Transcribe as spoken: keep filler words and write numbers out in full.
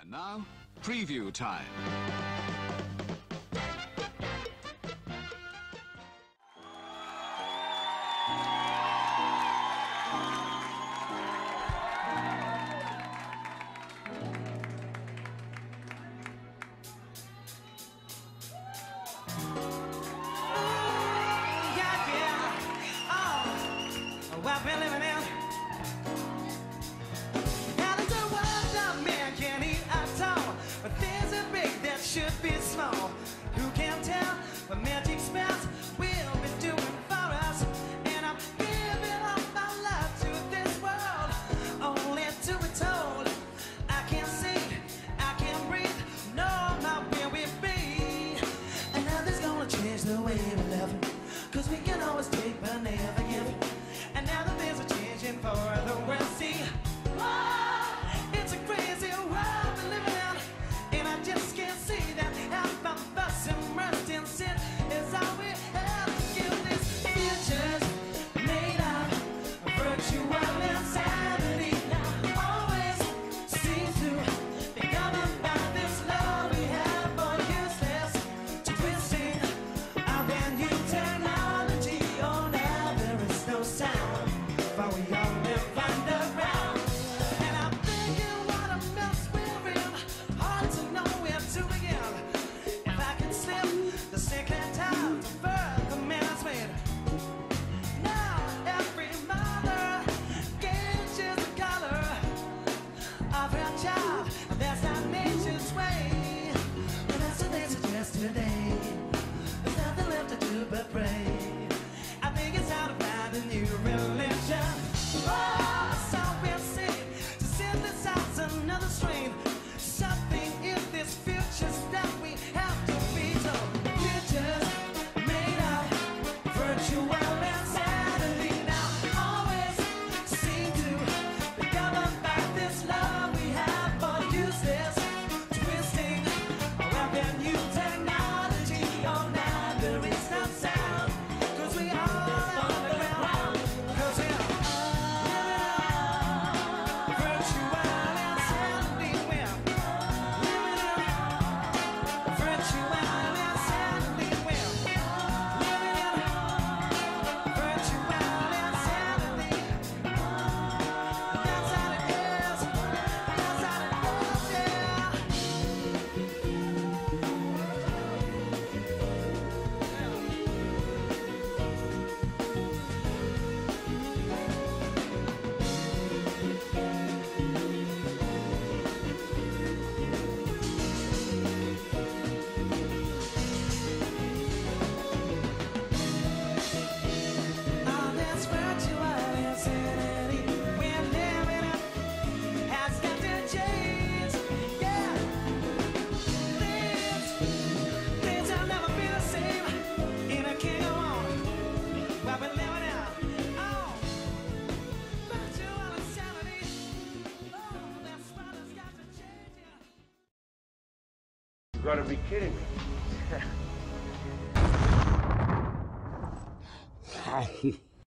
And now, preview time. I've been living in. Now there's a world that man can't eat at all, but there's a big that should be small. Who can tell what magic spells will be doing for us? And I'm giving all my love to this world, only to be told I can't see, I can't breathe, no, not where we be. And nothing's gonna change the way we love, 'cause we can always take but never give. And now that things are changing for the world, see, oh, it's a crazy world we're living in, and I just can't see that half of us immersed in sin is all we have to give. This future's made of virtual insanity. Always seem to be coming back. This love we have for useless, twisting of the new technology. Oh, now there is no sound, but we all live underground. And I'm thinking what a mess we're in, hard to know where to begin. If I could slip the second time to further minutes with. Now every mother gauges the color of her child, and that's not nature's way. But that's what they suggest today. There's nothing left to do but pray. I think it's time to find a new religion. Oh, so we'll see, to synthesize another strain. Something in this future that we have to be told. Future's made of virtual insanity. Now always seem to be governed by this love we have for useless, twisting around their new technology. Oh, now there is no sound, 'cause we all on the ground. 'Cause we're virtual insanity. We're living in virtual insanity. We're living in virtual insanity. That's how it is. That's how it is, yeah. Oh, this virtual insanity we're living in has got to change, yeah. Things, things will never be the same in a kingdom on where we're living in. Oh, virtual insanity. Oh, that's what has got to change, yeah. You gotta be kidding me.